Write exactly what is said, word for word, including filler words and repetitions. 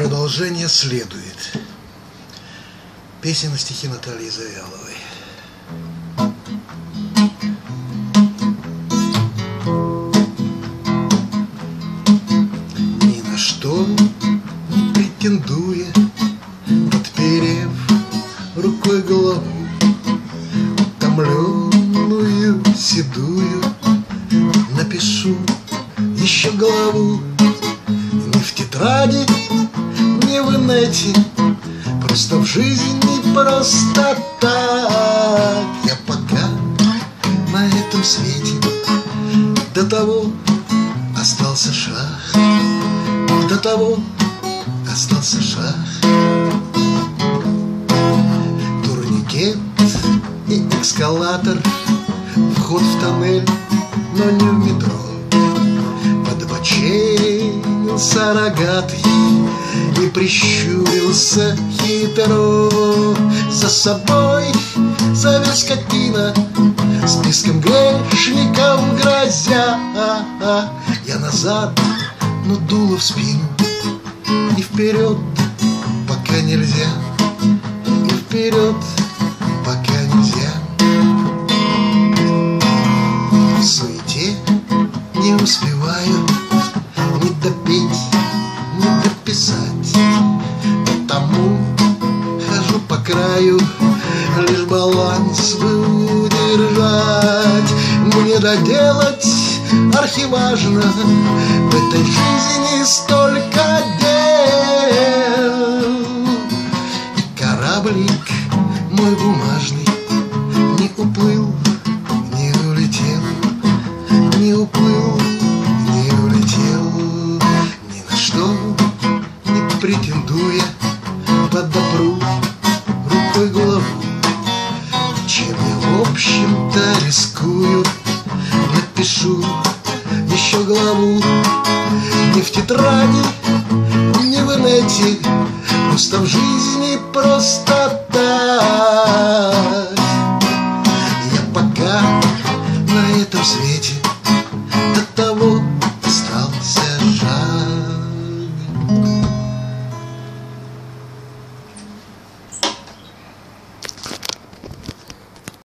Продолжение следует. Песня на стихи Натальи Завьяловой. Ни на что не претендуя, подперев рукой голову, утомленную, седую, напишу еще главу. Не в тетради, не в инете, просто в жизни, просто так. Я пока на этом свете до того остался шаг, до того остался шаг. Турникет и эскалатор, вход в тоннель, но не в метро. Подбоченился рогатый и прищурился хитро. За собой завел скотина, списком грешников грозя. Я назад, но дуло в спину, и вперед пока нельзя, и вперед пока нельзя. В суете не успеваю ни допеть, ни дописать, потому хожу по краю, лишь баланс бы удержать. Мне доделать архиважно, в этой жизни столько дел. И кораблик мой бумажный не уплыл, не улетел, не уплыл, не улетел. Ни на что не претендуя, подопру рукой голову. Чем я, в общем-то, рискую, напишу еще главу. Не в тетради, не в инете, просто в жизни, просто